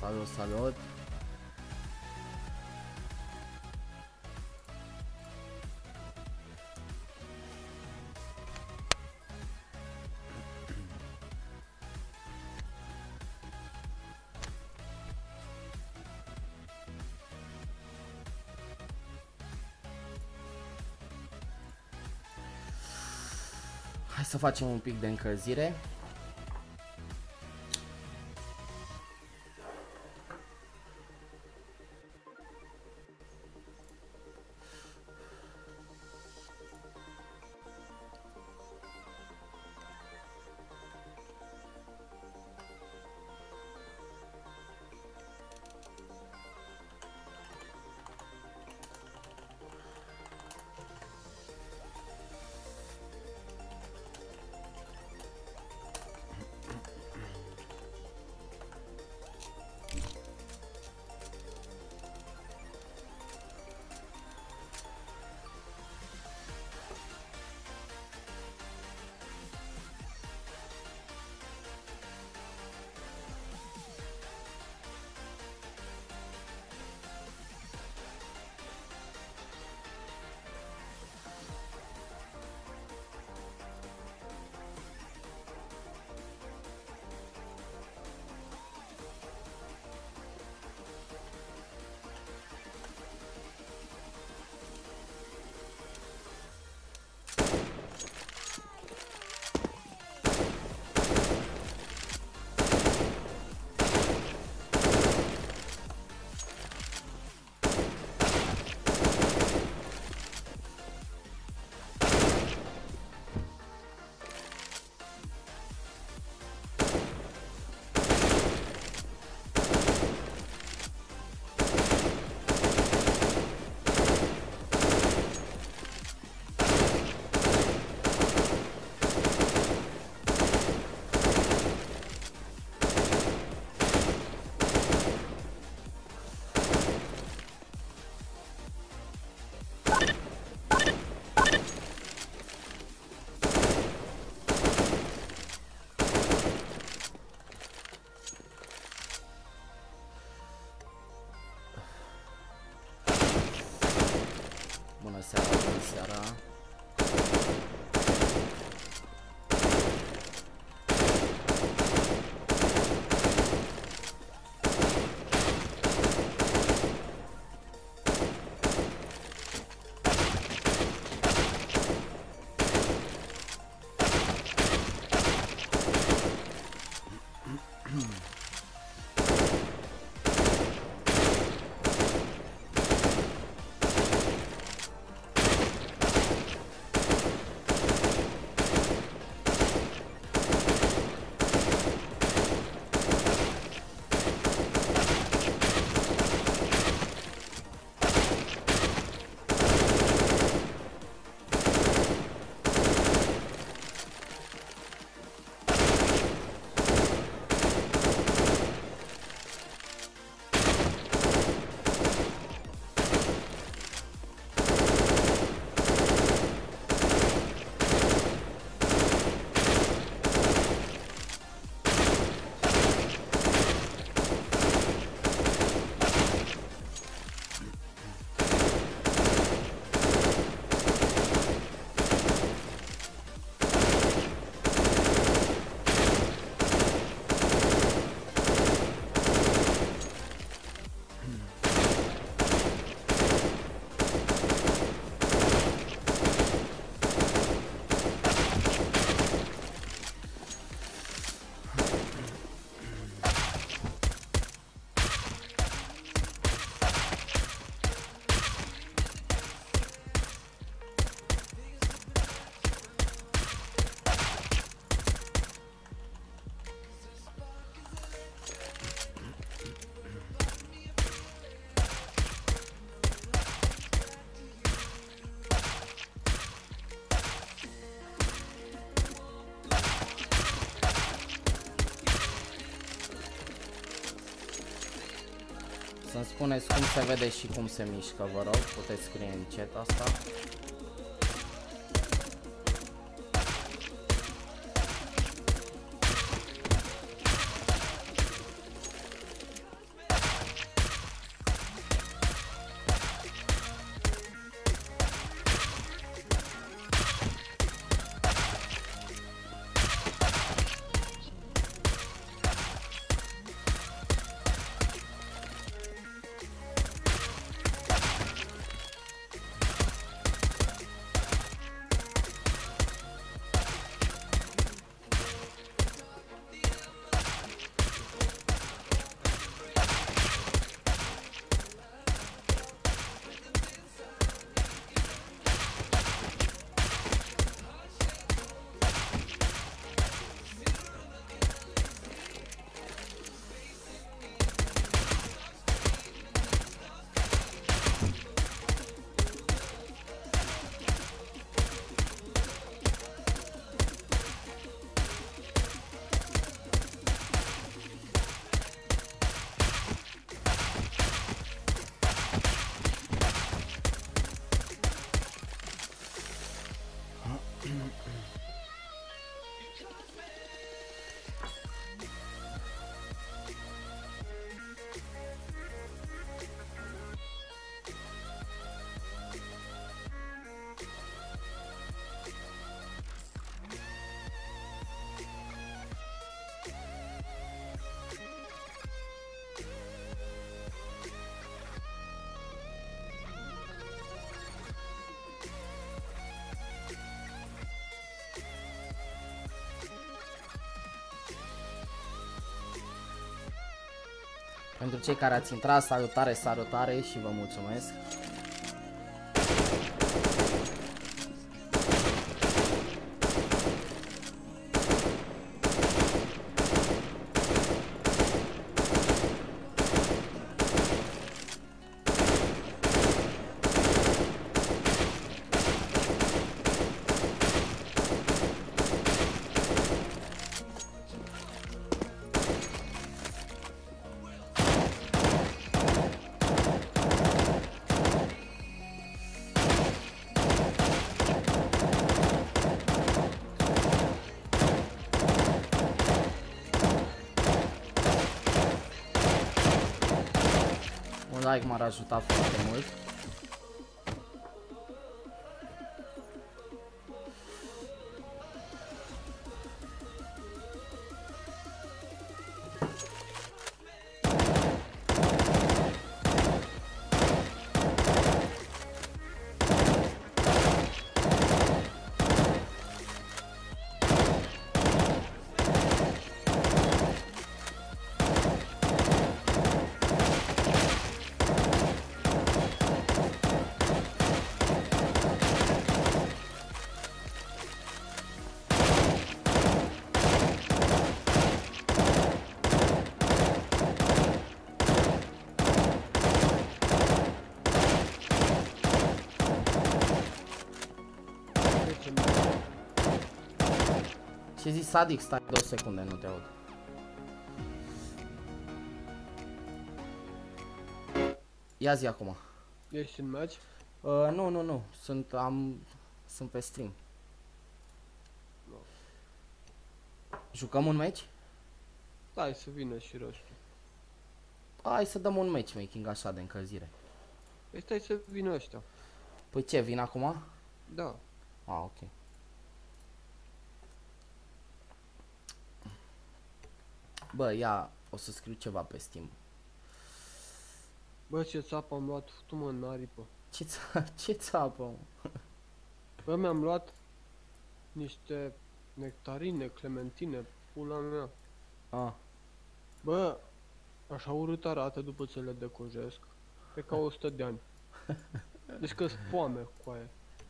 Salut, salut. Hai să facem un pic de încălzire. Bună seara, bună seara. Să-mi spuneți cum se vede și cum se mișcă, vă rog, puteți scrie în chat asta. Pentru cei care ați intrat, salutare, salutare și vă mulțumesc. Un like m-ar ajuta foarte mult. Ce zi Sadic, stai 2 secunde, nu te aud. Ia zi acum. Ești în match? Nu. Sunt pe stream. No. Jucăm un match? Hai să vină și roșu. Hai să dăm un matchmaking așa de încălzire. Păi stai să vină ăștia. Păi ce, vin acum? Da. Ok. Bă, ia, o să scriu ceva pe Steam. Bă, ce țapă am luat, tu-mă în aripă. Ce țapă, mă? Bă, mi-am luat niște nectarine, clementine, pula mea. Ah. Bă, așa urât arată după ce le decojesc. E ca 100 de ani. Deci că-s foame cu aia.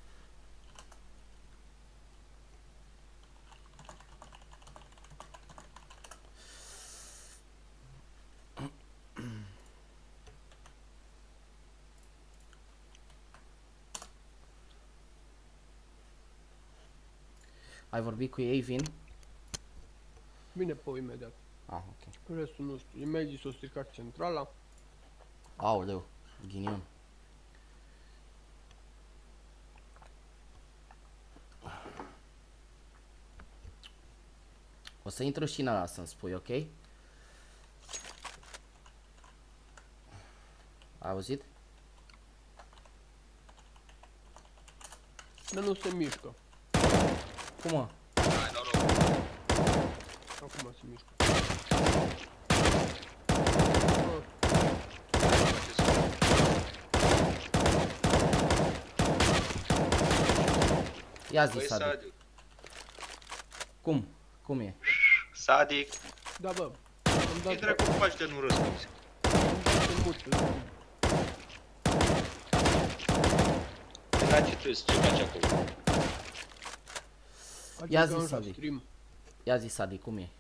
Ai vorbit cu ei, vin? Bine, pe imediat. Ah, ok. Restul nu știu. Imagii s-o stricat centrala. Aoleu, ghinion. O să intru și în ăla să-mi spui, ok? Ai auzit? Dar nu se mișcă. Cum, mă? Acum se mișcă. Ia zi, Sadic. Cum? Cum e? Sadic. Da, bă. Am dat Ce dracu faci de nu răspunzi? în mut pe Steam. La ce tu ce faci acolo? Ia Adică zi, așa, Sadic. stream. Ia zi, Sadic, cum e?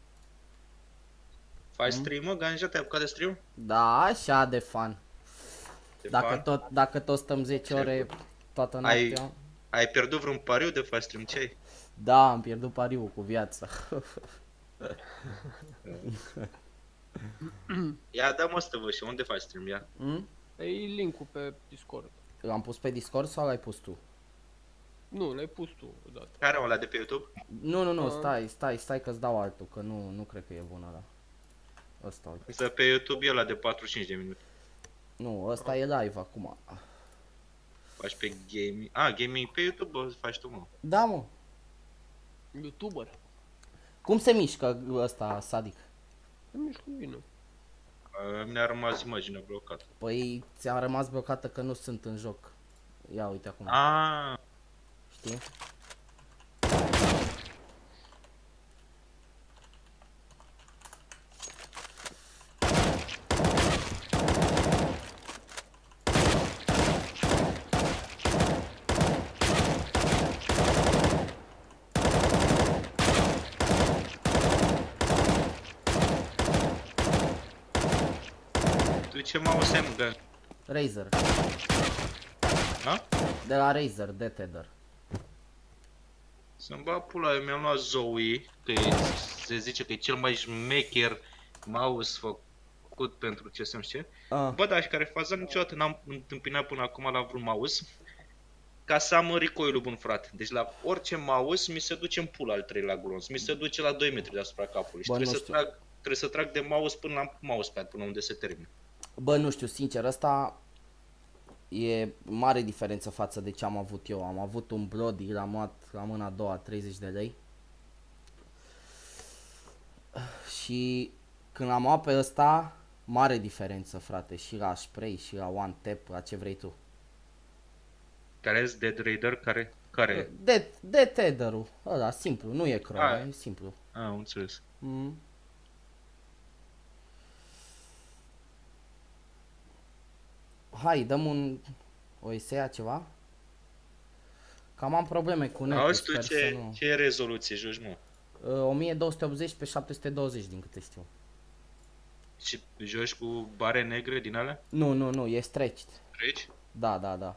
Faci stream, mă? Ganja, te-ai apucat de stream? Da, așa de fan. De fan? Dacă tot stăm 10 ore toată noaptea. Ai pierdut vreun pariu de faci stream? Ce ai? Da, am pierdut pariul cu viața. Ia dă-mă să te văd și unde faci stream, ia. E link-ul pe Discord. L-am pus pe Discord sau l-ai pus tu? Nu, l-ai pus tu odată. Care ăla de pe YouTube? Nu, stai că-ți dau altul, că nu cred că e bun ăla. Ăsta, uite. Însă pe YouTube e ăla de 45 de minute. Nu, ăsta e live acum. Faci pe gaming. Ah, gaming pe YouTube o faci tu, mă. Da, mă. YouTuber. Cum se mișcă ăsta, Sadic? Se mișcă bine. Mi-a rămas imaginea blocată. Păi ți-a rămas blocată că nu sunt în joc. Ia uite acum. Ah, Știi? ce mouse am, da? Razer. Ha? De la Razer, de Tether. Să-mi bag pula, eu mi-am luat Zoe, că e, se zice că e cel mai șmecher mouse făcut pentru ce să-mi știe. Ah. Bă, dar și care faza niciodată n-am întâmpinat până acum la vreun mouse ca să am recoil-ul bun, frate. Deci la orice mouse mi se duce în pula al treilea glonț, mi se duce la 2 metri deasupra capului și Bă, trebuie să trag de mouse până la mousepad, până unde se termină. Bă, nu știu, sincer, ăsta e mare diferență față de ce am avut eu. Am avut un Brody, l-am luat la mâna a doua, 30 de lei. Și când l-am luat pe ăsta, mare diferență, frate, și la spray, și la one tap, la ce vrei tu. Care e Dead Raider? Care? De Tether-ul, ăla, simplu, nu e chrome, Ah. e simplu. Am înțeles. Mm. Hai, dăm o esea ceva? Cam am probleme cu netul, Auzi tu sper să nu. ce rezoluție joci, mă? 1280 pe 720 din câte știu. Și joci cu bare negre din alea? Nu, e stretched. Treci? Da.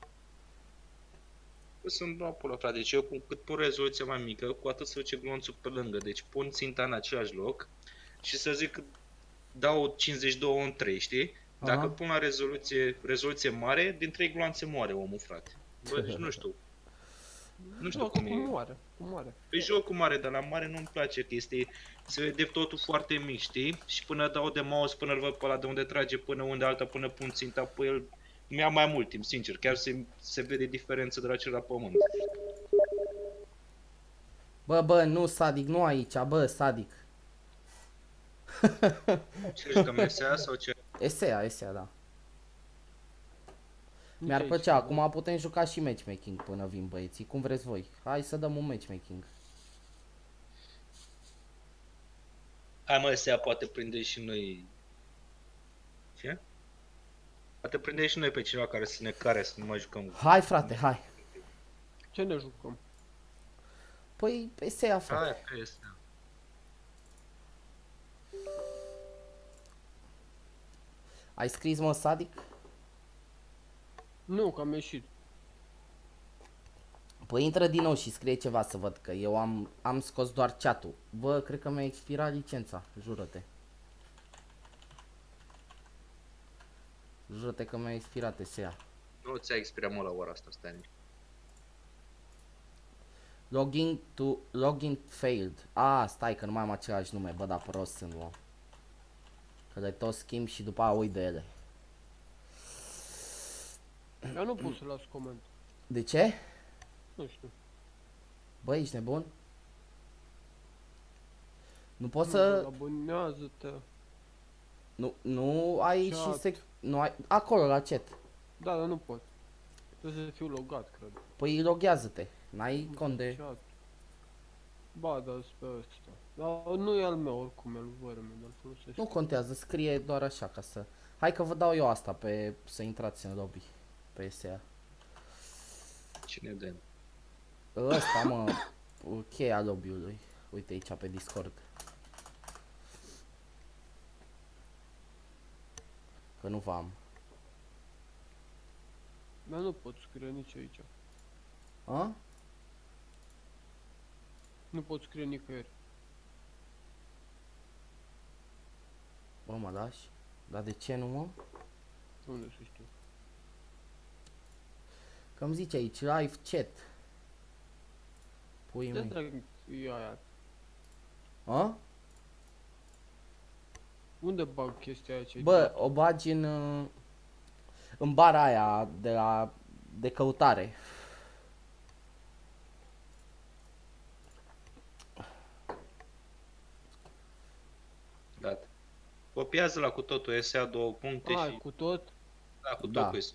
Bă, sunt la pula, frate. Deci eu cu cât pun rezoluția mai mică, cu atât se duce glonțul pe lângă. Deci pun ținta în același loc și să zic că dau 52 în 3, știi? Dacă Aha. pun la rezoluție mare, din 3 gloanțe moare omul, frate. Bă, deci nu știu. Nu știu cum e. Cum moare. Pe jocul mare, dar la mare nu-mi place, că se vede totul foarte mic, știi? Și până dau de mouse, până îl văd pe ăla de unde trage, până unde alta, până pun ținta pe el, mi-a mai mult timp, sincer, chiar se vede diferență de la cel la pământ. Bă, nu, Sadic, nu aici, bă, Sadic. Ce jucăm MSA sau ce? Esea, da. Mi-ar plăcea, acum putem juca și matchmaking până vin băieții, cum vreți voi. Hai să dăm un matchmaking. Hai mă, MSA poate prinde și noi... Ce? Poate prinde și noi pe cineva care să ne care, să nu mai jucăm. Hai, frate, hai. Ce ne jucăm? Păi, Esea, frate. Hai, pe MSA. Ai scris, mă, Sadic? Nu, că am ieșit. Păi intră din nou și scrie ceva să văd, că eu am scos doar chat-ul. Bă, cred că mi-a expirat licența, jură-te. Jură-te că mi-a expirat Esea. Nu ți-a expirat, mă, la ora asta, stai. Login failed. Ah, stai că nu mai am același nume, bă, dar prost sunt, mă. Că le tot schimb și după aia uit de ele. Eu nu pot să las coment. De ce? Nu știu. Bă, ești nebun? Nu poți Nu, să... abonează-te. Nu ai Chat. și nu ai... Acolo, la chat. Da, dar nu pot. Trebuie să fiu logat, cred. Păi loghează-te. N-ai cont de... Chat. Ba, dar pe ăsta. Dar nu e al meu oricum, e al vărme, dar folosesc. Nu contează, scrie doar așa ca să... Hai că vă dau eu asta pe... să intrați în lobby. Pe SEA. Cine dă? Ăsta, mă, cheia lobby-ului. Uite aici pe Discord. Că nu v-am. Dar nu pot scrie nici aici. A? Nu pot scrie nicăieri. Bă, mă lași? Dar de ce nu, mă? Unde să știu? Că îmi zice aici live chat. Pui De mei. drag e aia. A? Unde bag chestia aia ce Bă, o bagi în bara aia de căutare. Gata. Copiază la cu totul, SEA 2 puncte Ai, și... cu tot? Da, cu tot Da. cu SEA.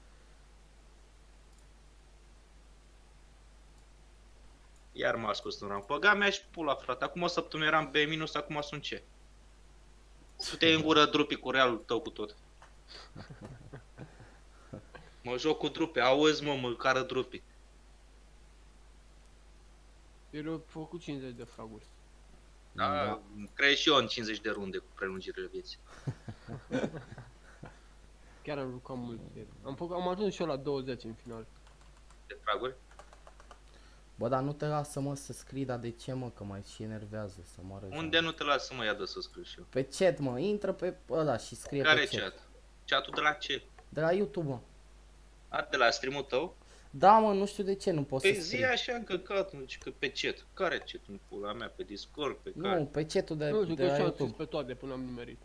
Iar m-a scos în rang. Păga mea și pula, frate. Acum o săptămână eram B minus, acum sunt C. Su-te în gură, drupi, cu realul tău cu tot. Mă joc cu drupi, auzi, mă, măcară drupi. Eu au făcut 50 de fraguri. Da, Da. cred și eu în 50 de runde cu prelungirile vieții. Chiar am jucat mult ieri. Am ajuns și eu la 20 în final. De fraguri? Bă, dar nu te lasă, mă, să scrii, dar de ce, mă, că mai și enervează să moară. Unde nu te las să mă ia de să scriu și eu? Pe chat, mă, intră pe ăla și scrie Care pe chat. chat? Chatul de la ce? De la YouTube, mă. A, de la stream-ul tău? Da, mă, nu știu de ce nu poți Păi să zi scrii. așa încăcat, nu, că pe chat. Care chat în pula mea? Pe Discord? Pe care? Nu, pe chatul de, Nu știu, de că la și-am scris YouTube. pe toate până am nimerit.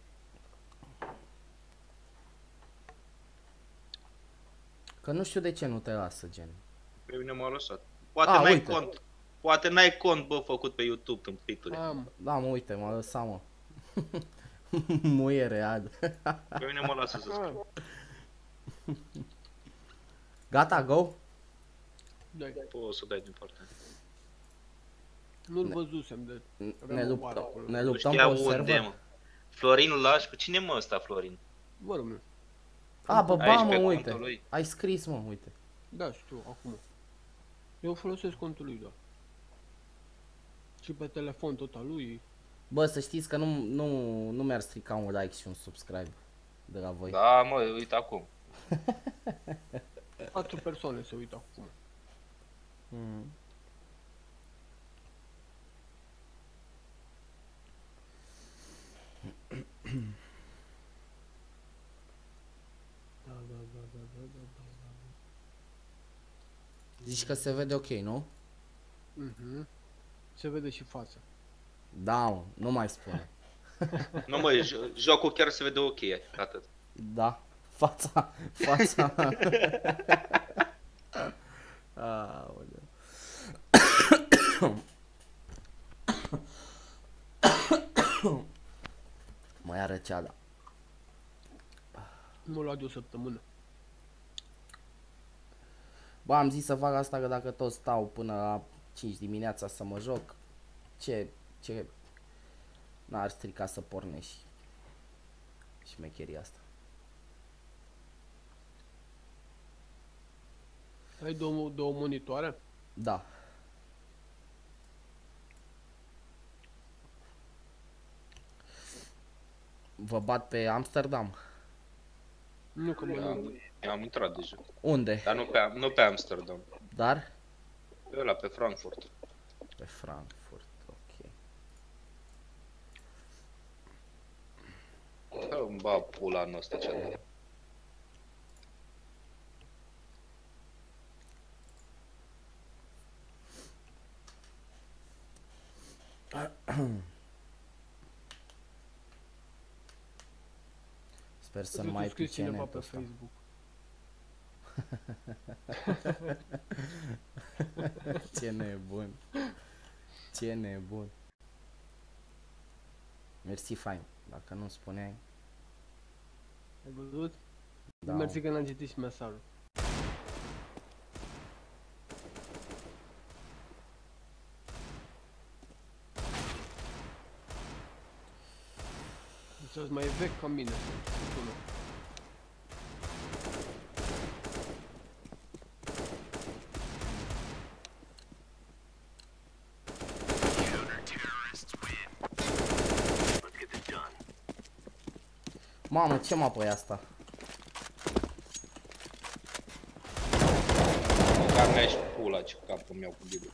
Că nu știu de ce nu te lasă, gen. Pe mine m-a lăsat. Poate A, n-ai uite. cont. Poate n-ai cont, bă, făcut pe YouTube, tâmpitule. Am. Da, mă, uite, m-a lăsat, mă. Muie real. Pe mine mă lasă să scriu. Gata, go? Dai. Poți să dai din partea. Nu-l văzusem de... Ne o luptăm, bară acolo. ne Nu luptăm pe știa un unde, server. mă. Florin Lașcu? Cine mă ăsta, Florin? Bă, rămâne. A, bă, ba, Aici mă, pe uite. contul lui. Ai scris, mă, uite. Da, știu, acum. Eu folosesc contul lui, da. Și pe telefon tot al lui. Bă, să știți că nu mi-ar strica un like și un subscribe de la voi. Da, mă, uite acum. 4 persoane se uită acum. Mm. Da, da, da, da, da, da, da, da. Zici că se vede ok, nu? Mhm. Se vede și fața. Da, mă, nu mai spune. Nu, mă, jocul chiar se vede ok, atât. Da, fața. Aoleu. Mai are ceala. M-a luat de o săptămână. Bă, am zis să fac asta că dacă tot stau până la 5 dimineața să mă joc, ce n-ar strica să pornești șmecheria asta. Ai două monitoare? Da. Vă bat pe Amsterdam. Nu că mă Eu am intrat deja. Unde? Dar nu pe Amsterdam. Dar? Pe ăla, pe Frankfurt. Pe Frankfurt, ok. Îmi ba pula în ăsta cea de... Sper să Să nu mai scris pice cineva netul pe ăsta. Facebook. Ce nebun. Ce nebun. Mersi, fain. Dacă nu spuneai, Ai văzut? da. Mersi că n-am citit și mesajul. Deci mai vechi ca mine. Sună. Mamă, ce mapă e asta? Dar mi-ai și pula ce capul meu cu bidul.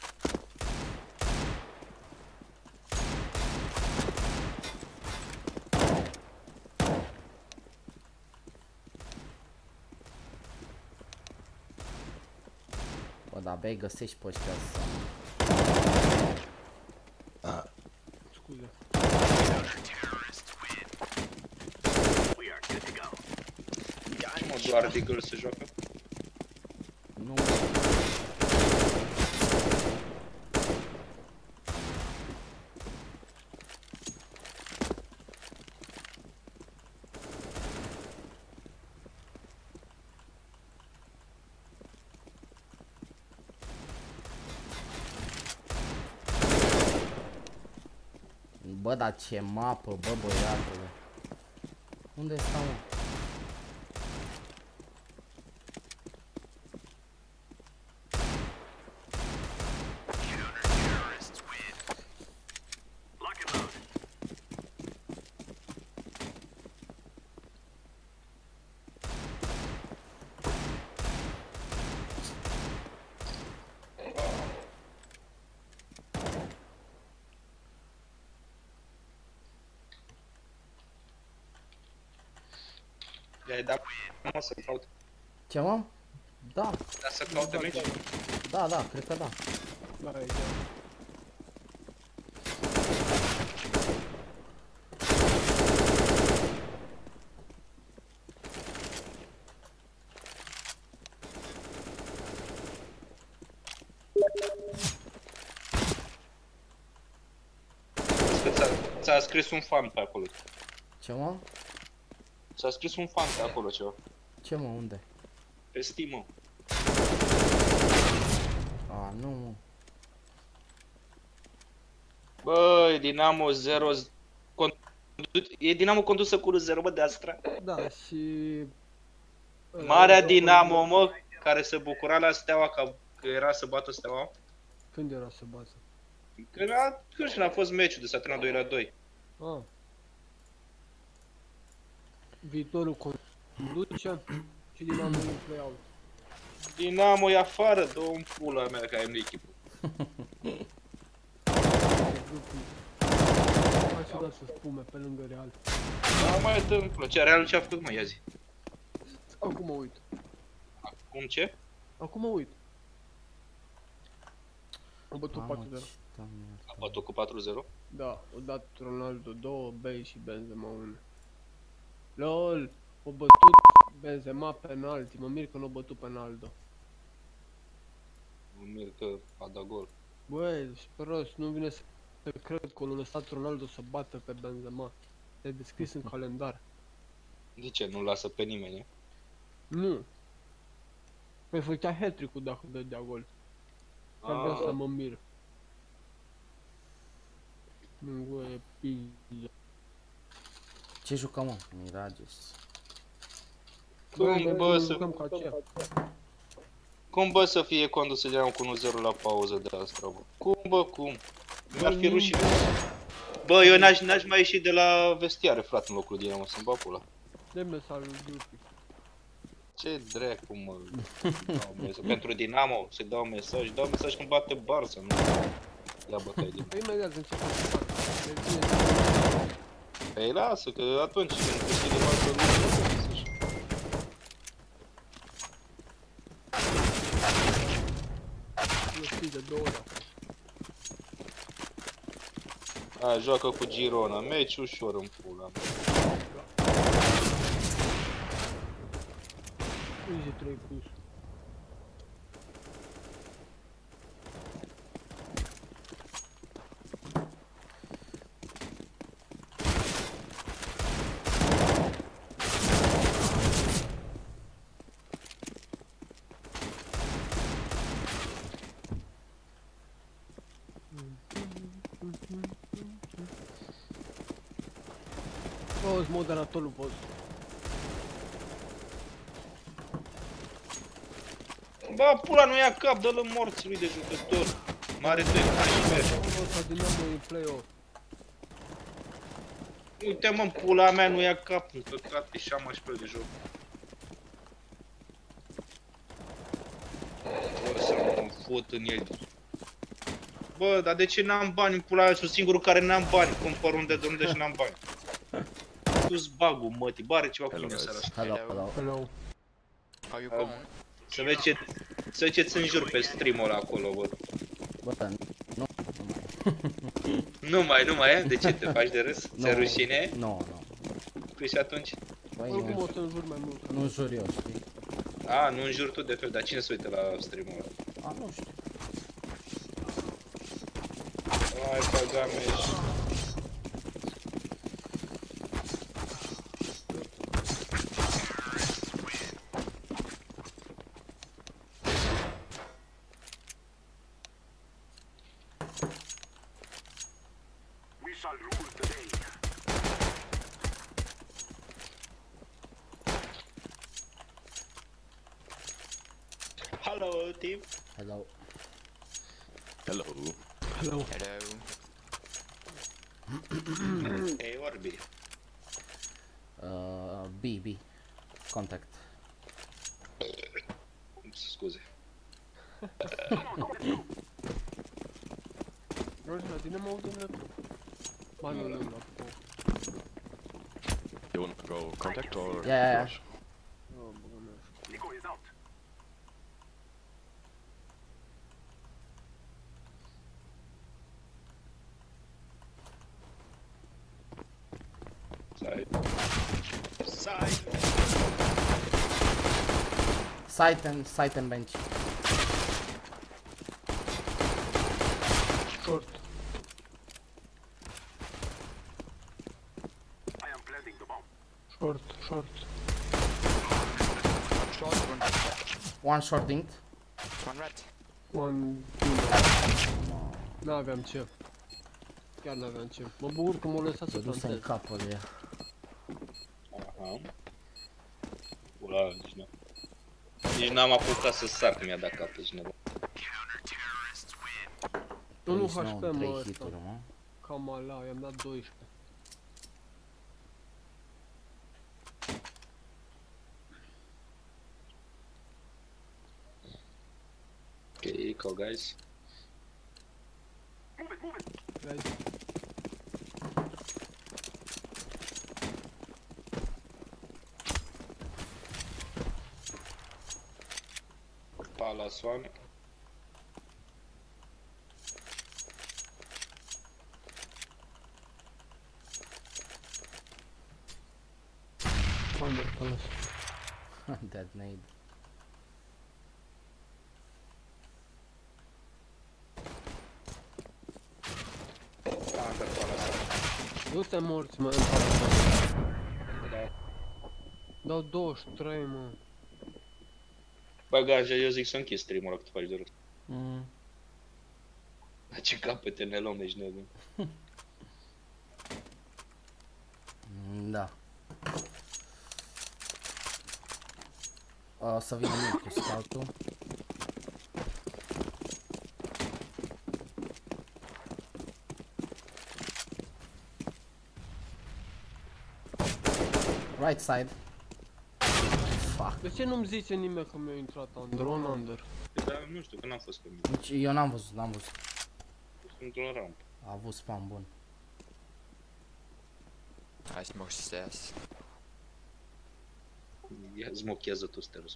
Bă, da, bei găsești pe ăștia să... Scuze. Mă, doar Deagle se joacă? Nu... Bă, dar ce mapă, bă, băiatule. Unde stau, mă? I-ai dat mă să caute. Ce mă? Da, Da, să caute meci? da, cred că da. Da, e da. Ți-a scris un fan pe acolo. Ce mă? Ți-a scris un fan pe acolo ceva. Ce mă, unde? Pe Steam, mă. A, nu, mă. Băi, Dinamo 0... E Dinamo condusă cu 0, bă, de Astra. Da, și... Marea Dinamo, mă, care se bucura la Steaua că era să bată Steaua. Când era să bată? Când a fost meciul de s-a terminat 2-2. Ah. Viitorul conduce și Dinamo în play-out. Dinamo e afară, dă-o în pula mea că ai în echipă. Hai să dau să spume pe lângă Real. Da, mai dă în pula. Ce Realul ce a făcut, mă, ia zi. Acum mă uit. Acum ce? Acum mă uit. Am bătut Mamă, 4-0. ce doamne. A bătut cu 4-0? Da, o dat Ronaldo 2, Bale și Benzema 1. LOL, o bătut Benzema penalti, mă mir că nu a bătut Ronaldo. Mă mir că a dat gol. Băi, speros, nu vine să cred că l-a lăsat Ronaldo să bată pe Benzema. E descris în calendar. De ce? Nu lasă pe nimeni, e? Nu. Păi făcea hat-trick-ul dacă dădea gol. Chiar de asta mă mir. Nu e pizza. Ce jucăm, mă? Mirages. Cum, bă, să... jucăm ca aceea. Cum, bă, să fie condus să Dinamo cu 1-0 la pauză de Astra, bă? Cum, bă, cum? Mi-ar fi rușine. Bă, eu n-aș mai ieși de la vestiare, frate, în locul Dinamo, să-mi bag pula. Dă mesajul grupii. Ce dracu, mă? Dau mesaj. Pentru Dinamo, să-i dau mesaj când bate Barça, nu? Ia bătaie din... Păi imediat începe să facă. Păi lasă, că atunci când câștigă Barça, nu știu mesaj. Nu știi de 2 ori. A, joacă cu Girona, meci ușor în pula mea. Easy 3 plus. Poți moderatorul poți. Bă, pula nu ia cap, dă-l în morți lui de jucător. Mare 2, și merge. Ăsta Dinamo e play-off. Uite mă, în pula mea nu ia cap, nu căcate și am pe de joc. Bă, să mă fut în el. Bă, dar de ce n-am bani în pula mea? Sunt singurul care n-am bani, cumpăr unde de unde și n-am bani. Tu-s bagul, mătii, bare ceva cu mine seara asta. Hello. Hello. How you going? Să vezi ce-ți înjur pe stream-ul ăla acolo, bă. Bă, dar nu. Nu mai e? De ce te faci de râs? Ți-e rușine? Nu. Păi și atunci? Băi, Oricum nu. o să înjur mai mult. Nu jur eu, știi? A, nu înjuri tu de fel, dar cine se uită la stream-ul ăla? A, nu știu. Hai, Pagameș. Hello, team. Hello. Hello. Hello. Hello. Hey, Orbi. B. Contact. Scuze. Roger, la tine mă aud în laptop. Ba nu, nu, la You want to go contact or Yeah. rush? Site and bench. Short. Short, short. Short, one red. One short linked. One red. One. N-aveam ce. Chiar n-aveam ce. Mă bucur că m-au lăsat să Se duse în plantez. capul ea. Aha. Ula, nici n-am apucat să sar că mi-a dat capul cineva. Nu 39, HP mă 3 ăsta. hituri, mă. Cam ala, i-am dat 12. Ok, eco, guys. Vezi? Palace one. Under palace. Dead nade. Under Palace. Nu te morți, mă, Da. dau 23, mă. Bă, Ganja, eu zic să închid stream-ul ăla, că tu faci de rost. Mm. Dar ce capete ne luăm, ești nebun. Da. O să vină mie cu scoutul. Right side. Fuck. De ce nu-mi zice nimeni că mi-a intrat under? One under. Dar nu știu, că n-am fost pe mine. Nici eu n-am văzut. Sunt într-un ramp. A avut spam bun. I smoke stairs. Ia zmochează tu stairs.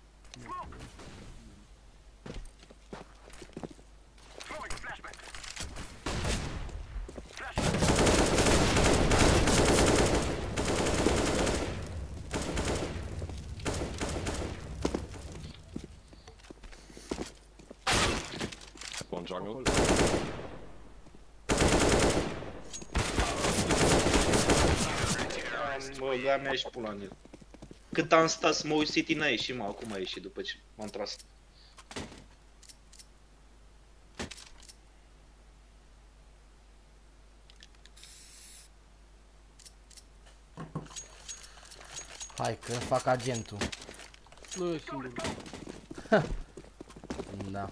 One jungle. Mă, dar mi-a ieșit pula în el. Cât am stat să mă uit City n-a ieșit, mă, acum a ieșit după ce m-am tras. Hai că fac agentul. Nu e singur. Da.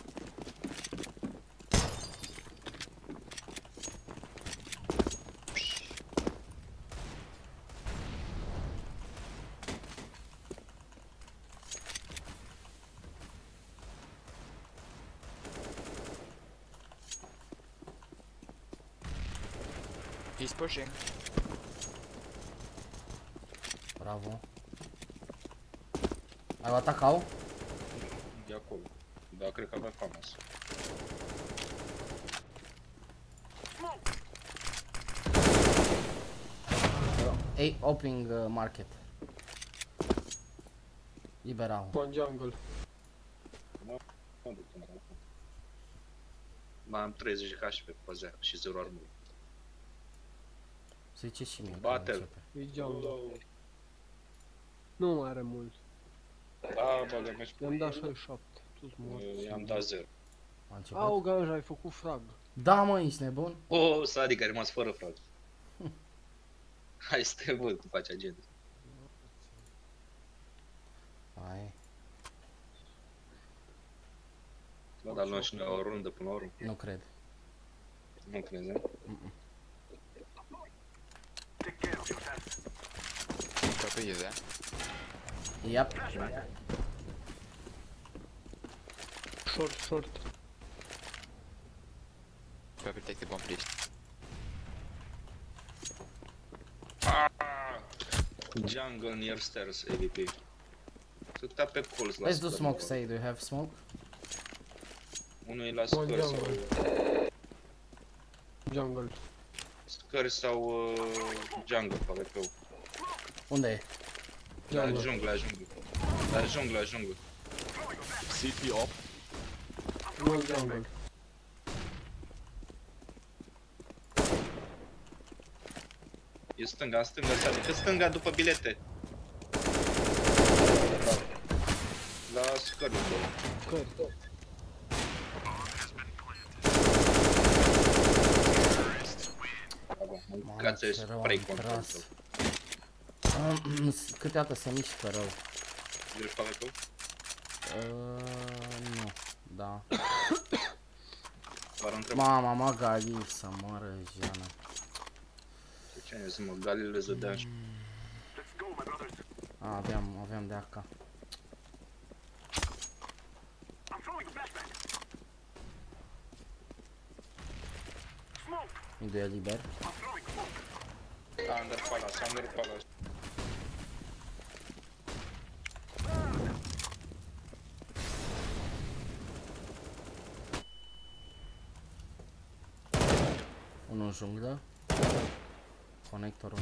He's pushing. Bravo. Ai o atacau? De acolo. Da, cred că avea famas. Ei, opening market. Liberau. One jungle. Mă duc până acolo. Mai am 30 de HP pe păzea și 0 armură. Zice și mie. Bate-l. E jungle. Nu mai are mult. Da, bă, le mergi I-am dat 67. Tu-ți morți. I-am dat 0. A început? Au, Ganja, ai făcut frag. Da, mă, ești nebun? Oh, Sadi, care m-a fără frag. Hai să te văd, tu faci agent. Hai, Bă, dar luăm și noi o rundă până la urmă. nu cred. Nu crezi, eh? Copy you there. Yep. Short, short. Copy, take the bomb, please. Jungle near stairs, AVP. Stătea pe colț la Let's do scări. smoke, say, do you have smoke? Unul e la scări sau... Jungle. Scări sau jungle pe AWP-ul. Unde e? La jungle, la jungle. La jungle, la jungle. CT off. Nu jungle. E stânga, stânga, adică stânga după bilete. La scări. Scări. Mâncați ce rău spray am control. tras. Câteodată se mișcă rău. Vrei pe AWP-ul? Nu, da. Doar întreb. Mama, Magali, să moară Jana. Ce ne zic, mă, galile zădea și... Aveam de AK. Midu e liber. Under palace, under palace. Unul în junglă. Conectorul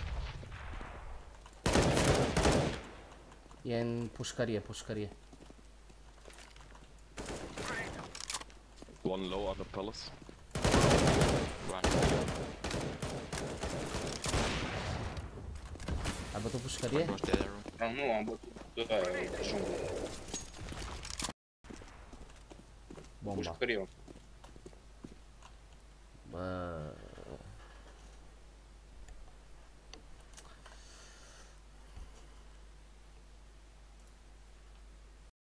1. E în pușcărie, pușcărie. One low on the palace. Ai bătut pușcărie? Goes the other room. Nu, am bătut jungle. Bomba. Pușcărie.